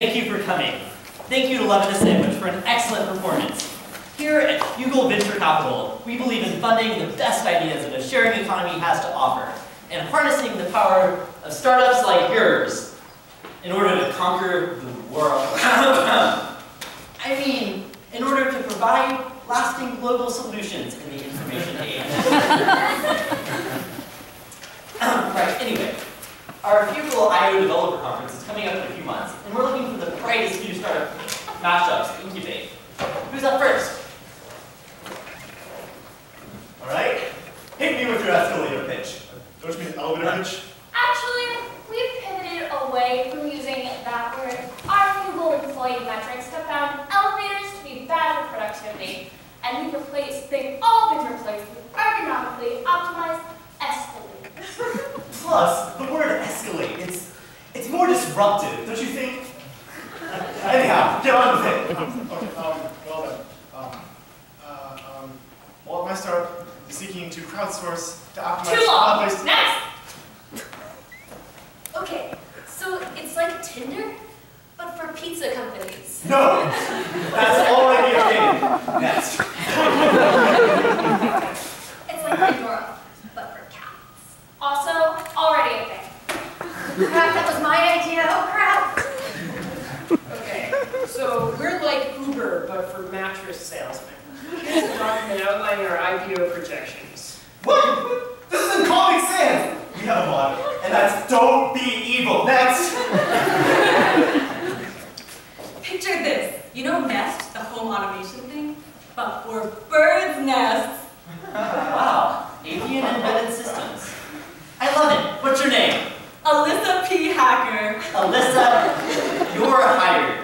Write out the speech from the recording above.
Thank you for coming. Thank you to Levin the Sandwich for an excellent performance. Here at Hugo Venture Capital, we believe in funding the best ideas that a sharing economy has to offer, and harnessing the power of startups like yours in order to conquer the world. I mean, in order to provide lasting global solutions in the information age. Right, anyway. Our Fugal I/O Developer Conference is coming up in a few months, and we're looking for the brightest new startup mashups to incubate. Who's up first? All right. Hit me with your escalator pitch. Don't you mean elevator pitch? Actually, we've pivoted away from using that word. Our Google employee metrics have found elevators to be bad for productivity, and they've all been replaced with ergonomically optimized escalators. Plus, the word escalate, it's more disruptive, don't you think? Anyhow, get on with it. Okay, well then. Well, my startup is seeking to crowdsource to optimize. Too long. Next. Okay, so it's like Tinder, but for pizza companies. No, that's already a thing. Next. It's like Pandora, but for cats. Also, already a thing. Crap, that was my idea. Oh crap. Okay, so we're like Uber, but for mattress salesmen. Here's a document outlining our IPO projections. What? This is in Comic Sans. We have a motto, and that's don't be evil. Next. Picture this. You know Nest, the home automation thing? But for birds' nests. Wow, avian embedded systems. I love it. What's your name? Alyssa P. Hacker. Alyssa, you're hired.